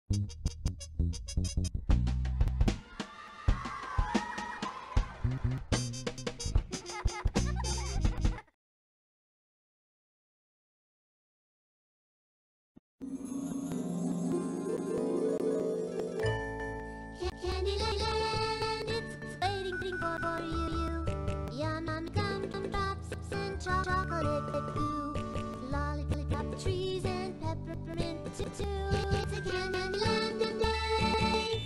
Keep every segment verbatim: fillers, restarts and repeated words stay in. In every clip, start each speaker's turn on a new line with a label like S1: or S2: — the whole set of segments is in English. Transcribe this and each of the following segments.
S1: Candyland, it's waiting for you. Yum yum gumdrops and cho chocolate goo, lollipop trees and peppermint too. It's a Candyland day.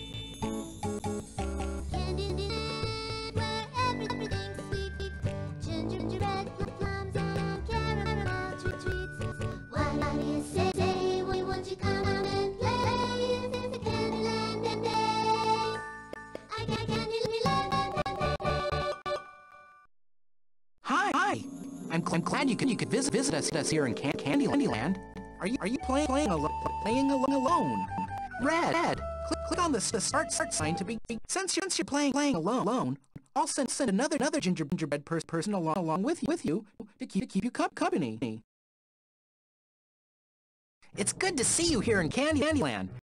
S1: Candyland, where everything's sweet. Gingerbread plums and caramel treats. What do you say? Say, won't you come and play? This is a Candyland day. I got Candyland day.
S2: Hi, hi. I'm, I'm glad you could you could visit visit us us here in Can Candyland. Are you are you playing playing alone playing alone? Red, Red. Click click on the, the start start sign to be. Since you're, since you're playing playing alone, alone, I'll send send another another ginger gingerbread pers person along along with you with you to keep to keep you co company. It's good to see you here in Candy Candyland.